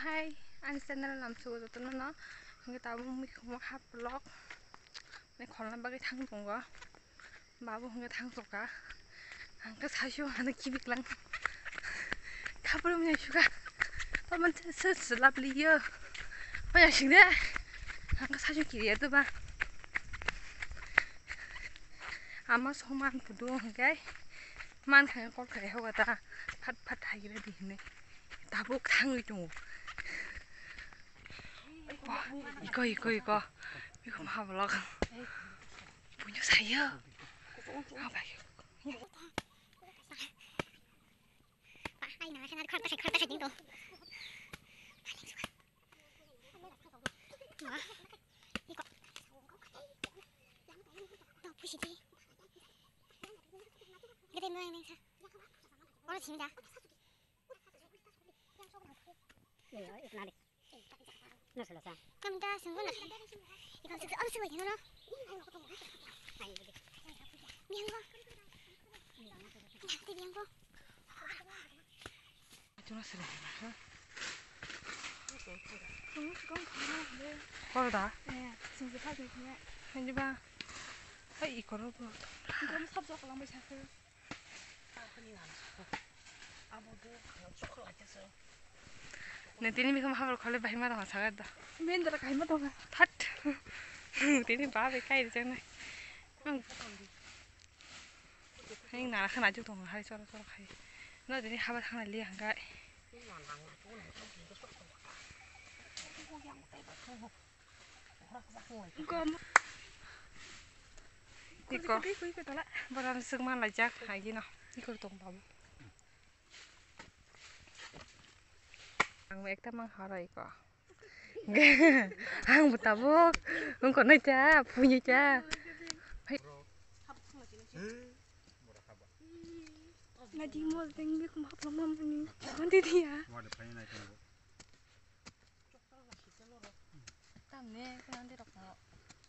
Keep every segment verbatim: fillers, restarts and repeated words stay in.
hai anh channel làm sủi rồi tụi nó người ta mới không có hát vlog này còn làm ba cái thằng cũng có ba bốn cái thằng rồi cả hàng cái sao chứ hàng cái chi việc lắm khắp luôn nha chú cả tao mình sẽ xử lập lý do bây giờ xin đấy hàng cái sao chứ kỹ đấy ba 아마 소만 부두한 게 만 그냥 꼭 그래 하고다 팥팥 하기를 되네 나복 탕을 좀 와 이거 이거 이거 이거 막 올라가 뭐냐 사이야 아 봐요 ai nói thế nào con ta phải con ta phải những đồ 이거 너 보시지 이게 모양 행사 오늘 짐이다 이거 이거 나리 나슬라사 감다 승분아 이건 쓱 엄쓰고 있는 거 미안거 나한테 미안거 좋았어 걸어다 네, 진짜 사진 그냥 현지 봐 아, 이거로 봐 이거는 삽삽 한번 샀어요. 내 때님이 그럼 하루 걸레 발마다 마사가다 맨날 갈마다 가. 탓 때님 밥에 까이를 잖아 anh nào là khăn nào chụp tổng hai cho nó cho nó hay nó thì hai ba tháng này liền cái 이거 이거 이거 이거 달라. 뭐라는 승만 라자 하기나 이걸 동 바보 ang ekta mang hara 이거 ang butabok ang còn nói cha punya cha 나 지금 뭐 생기 좀 합성만 보니 어디야? 땀내 그냥 데려 가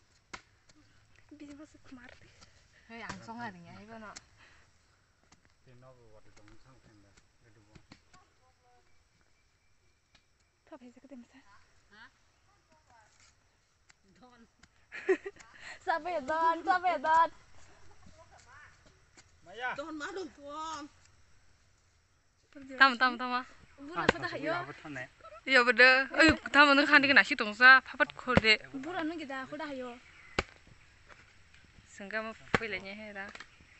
비즈니스 그마르데. 왜 양성하느냐 이거는 더 배색 되면서. Sabe don, sabe don. Don má đừng con. 땀 땀 땀아 물안 쏟아 하요. 야 버더 어이 다음은 하는 게 나시 동사 파밭 코데 물안 넣는 게다 그다 하요. 생각만 보이려냐 해라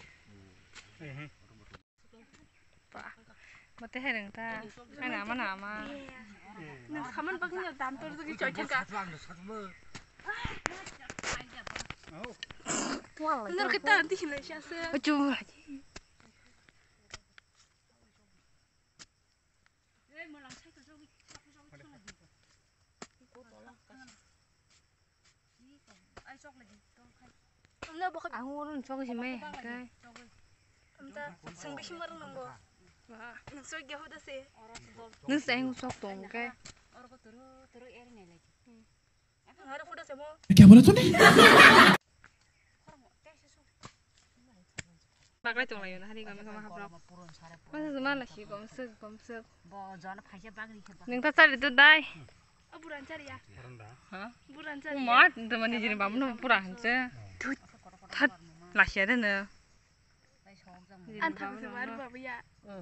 봐 못해 해는 다 하나 아마 나마 나 가만 봐 그냥 남 떨어지기 절체가. 너 이렇게 딴 뒤는 샷어요. 어쭈 하지 나 뭐 아무런 조심해 그래 감다 생비 신발은 넣은 거. 와, 너 쏠게 호다세. nước sen sốt tuần cái 하나 호다세 뭐. क्या बोला तूने bác lấy tuần này nó đi còn không học đâu có thứ mà là chỉ công sức công sức nhưng ta sai được đây 아, 물안 짜리야. hả 물안 không 짜리. mất tụi mình đi chỉ bảo nó bù đàn chứ thật là xe đấy nữa 안 타면서 말을 봐봐야.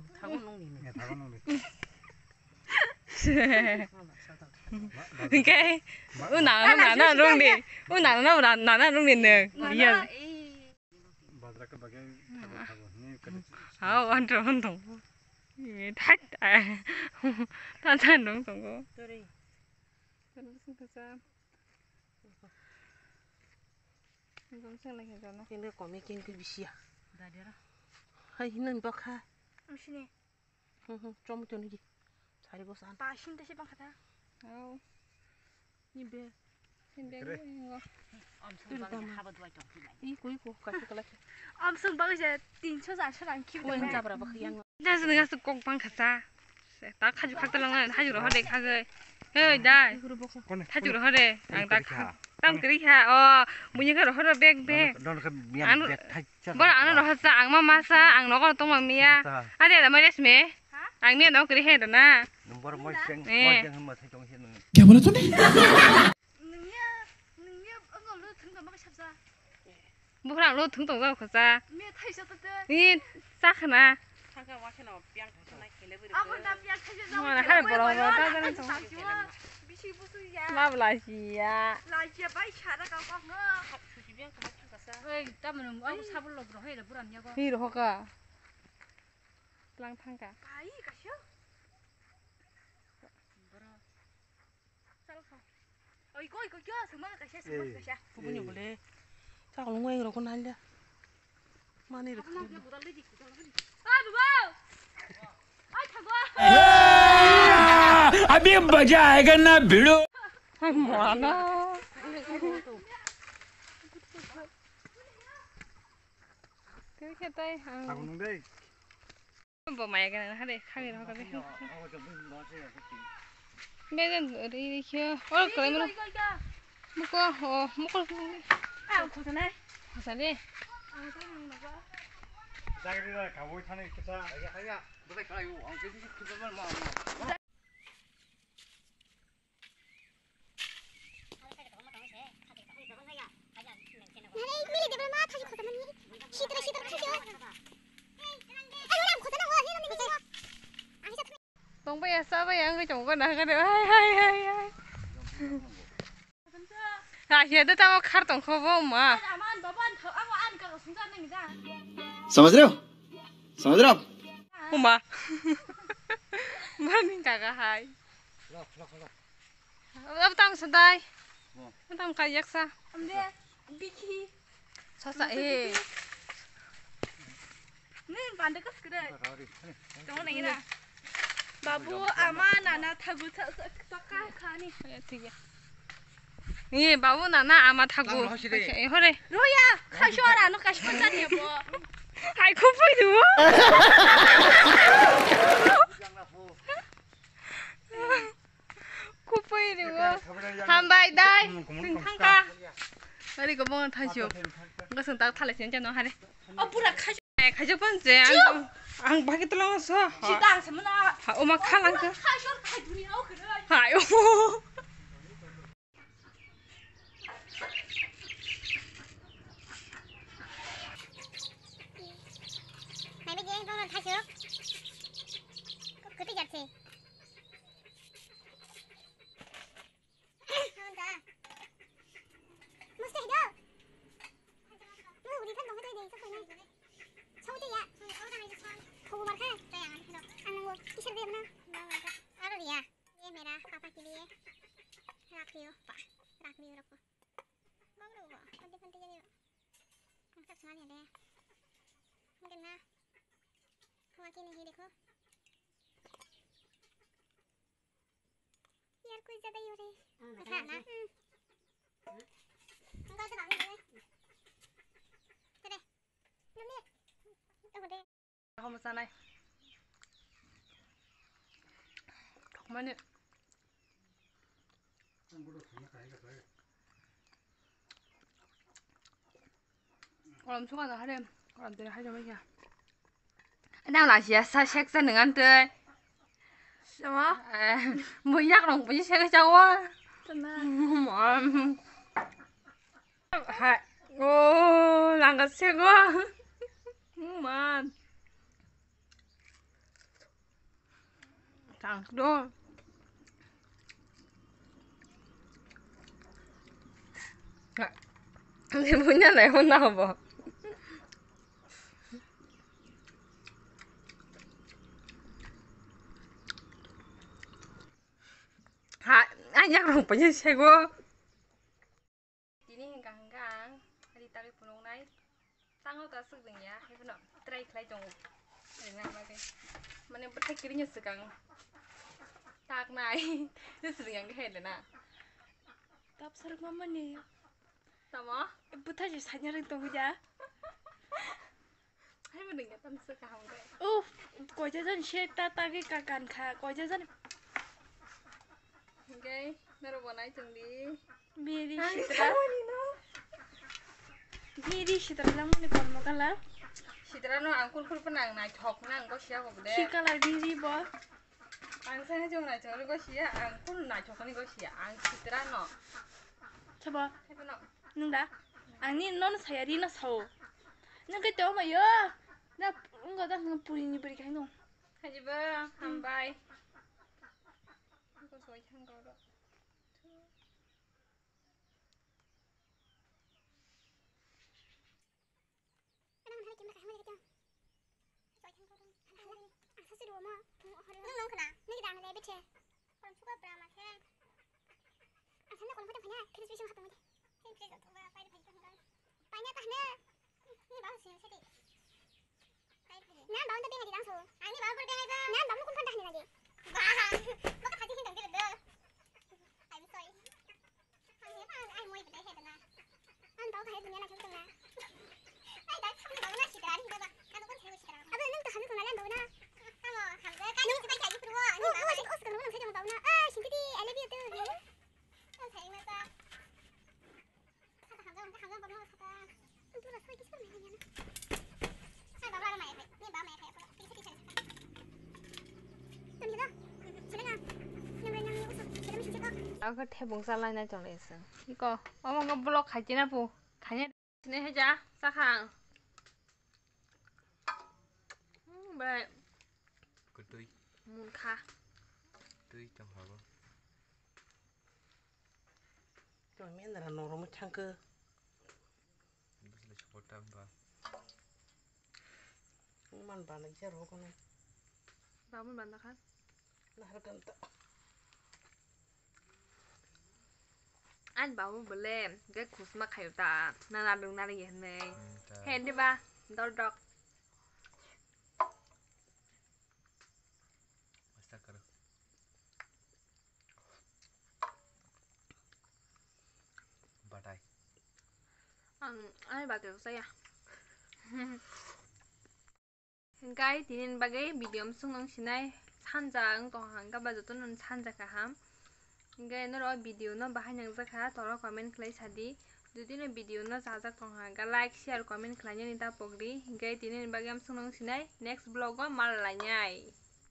cái u nào nó nào nó rung đi u nào nó nào nào nó rung đi nữa bây giờ 아 완전 운동 탓 탄산 운동 거 무슨 거자 이거 무슨 날 괜찮아 Cái nước có mấy cái cái gì à? Hay nên bác ha. 무시네. Cho một chỗ này gì? Sai đi có san. 빠 신대 시방 가다. 아우 Nhìn bê. 근데 이거 Iku iku kasih ke lagi. 엄청 막 이제 띵쳐서 사람 키우고. Wen 잡으라 봐 그냥. 자스 내가 꼭방 가자 딱 가지고 각들랑은 하주로 허래 가게 ơi đây 하주로 허래 땀 그리 하 어 문이가 허래 백백 뭐라 안 하러 하자 앙마 마사 앙 너가 똥 막미야 아래 나 말했으면 आंने ना करी है तो ना नंबर मोइसें 네. मोइसें हम मथे जों से नों क्या बोला तूने 능이야 능이야 응얼로 등도 막 샵자 बुरा लो थुं तो जाओ खजा 미 타이셔도 이 싸खना थांगा मा खेनाव पियां थांनाय खेले बोरै 아버나 삐약 타이셔 뭐라 할 거라고 따자는 좀 미시 부수야 마블라시야 라지야 바이 차라가 광어 수지비양 그만 थांगासा 에이 따면 아무 사불로 불어 해라 불안냐고 히로 허가 랑탕가 바이 가셔 어 이거 이거 껴 정말 가셔 정말 가셔 부분이 볼래 자 롱웨이로 건 할래 많이 이렇게 아 누가 아 타고 अभी मजा आएगा ना भिड़ो 아 뭐하나 그렇게 따이 하고 있는데 뭐 많이 가는 하래 카기로 하가 배 하고 좀 넣으세요 그치 매는 이렇게 어 그러면 이거 이거 먹고 어 먹고 아 고생해 고사리 아 저는 나가 자기가 가고 있다는 기사 아야 아야 너가 가요 안 그지 그거만 뭐 나래 밀리 데블 마 타지 거다만이 시들어 시들어 타죠 아유 남 거다나 와 해는 미세요 아니서 똥배야 싸봐야 그 정도 나가래 하이 하이 하이 하이 야 얘도 다 카르톤 커버 엄마 아만 너반 더 아무 안 가고 순간은 이자 समझ रहे हो समझ रहे हो आप 엄마 뭐는 가가 하이 그래 그래 그래 अब तम सदाय 어. तम का yaksa 안돼 비키 서사 에 네 반대 거 그래 가리 정원 이나 바보 아마 나나 타고 타까 가니 되게 예 바보 나나 아마 타고 나무 하시래. 에 허래 로야 카쇼라 너 카쇼 짠이야 뭐 아이 코프이도 코프이도 한바이 다이 등탕가 그리고 뭐 타시오 그것은 딱 탈래 진짜 너 하래 아 뿌라 카쇼 에 가져 번째 안 안 밖에 들어왔어 시당 세문아 아 엄마 칼랑 그 카쇼 카이두리 어 그래 아유 mày bây giờ con làm thay chưa cứ tới giặt thì hơn cả mất xe đâu nó udah kan banget deh itu kayaknya sao tuh ya kau mau makan saya ăn luôn kisah dia mana ada dia dia merah papa kiri ya rakio pak rakio rakio bagus loh ada pentingnya mantap sekali ya deh mungkin nah Kaki नहीं देखो यार कुछ ज्यादा ही हो रही है अच्छा ना अंकल से बात नहीं चले चले तो बोले không sao này không ăn nữa làm suốt là hai đêm làm từ hai trăm mấy giờ đang là gì sao xét ra đừng ăn tươi sao mới nhắc lòng phải xét cái cháu á 정말 mà hai ô làm cái xét quá mà thằng đó thì muốn nhà này hôm nào bỏ hả ai nhắc lòng phải như xe quá tí ní hình càng càng đi tao đi phụ nông này tăng nó ta sức đừng nhá hay phân nọ trai khai chồng để làm mà cái mà nên bắt thay cái như sự càng tạc này như sự càng cái hệ nè 답사를 만만히 sao mà 부타지 사냐를 또 그자 hay mà đừng có tâm sự càng vậy 우 과자전 시에따 따기 까간카 과자전 ok nó đâu vào nãy chừng đi 미리 ai 시들아 sao đi nó Niri sidra lang mo ni kolmo kala. 시들어는 안고 쿨뿐랑 나 적난 것이야 거보대. Ki kala niri bo. 안산에 정나 저런 것이야. 안고는 나 적는 것이야. 안 시들어노. Chaba. 해보노. Nungda. Ani non sayari na sao. Nung cái chỗ mà yo. Na ngo da ng puri ni beri kaino. 하지 봐. 한 바이. 이거 소이 한 거로. Anh đang thấy kiếm cái hàng này chưa? À, sao xí đồ mà? Nung nung kh나. Nung cái đàn này biết chưa? Còn chút bữa mà thế. À, sao nó còn phải phải nha? Cái gì xung hạt tông thế? Cái cái tông phải phải phải phải. Phải nha ta nè. Ni bảo xin sẽ đi. 난 마운드 뱅아리 랑소. 아니 마운드 뱅아리. 난 너무 콘판다 하는 거지. 와. 뭐가 다지 힘든 데를 너. I'm sorry. 아니 봐. 아이 뭐 이쁘다 해도 나. 난 너가 해도 내가 좀 나. 아이 나 참 너무나 시들 아니 내가 나도 건 잘고 시더라. 아버 능도 하는 거 날란 너무나. 아뭐 감자 까니 집에 자기 부르고. 어, 어, 지금 옷을 너무 세정 너무나. 아, 신기디 알레비어 또. 어, 잘했다. 사다 감자 감자 감자 먹는 거 사다. 누가 소리 기스러 내냐. 아, 나가라 마야 돼. 네 마음에 가야 돼. 이게 세기 잘했다. 좀 이거. 지금아. 그냥 그냥 웃어. 지금 진짜 거. 아그 태봉살라나 정했어. 이거 어머가 블럭 가지나 보. 가냐. 지내 해자. 사항. 음, 왜? Cứ tươi, 문 가. tươi trong hộp á. Rồi miễn là nó nó một trang cơ. Biết là chụp tăm và Nhưng mà bạn ấy sẽ rô con này. 마음을 만나간. Là hơi cẩn thận. anh bảo một bữa cái cú mà khai ta na làm được na gì này 음, 자, hẹn đi ba đau đau 마사카르. 바다이. anh ai bảo được sao à cái thì nên ba cái video sung nông xin này 산장 동안 가봐줬던 산자가 함 cái nó rồi video nó bahang yang zakha toro comment klai sadi dudine video nó zazak 동안 ga like share comment klanya nita pogri cái thì nên ba game sung nông xin này next vlog mal la nyai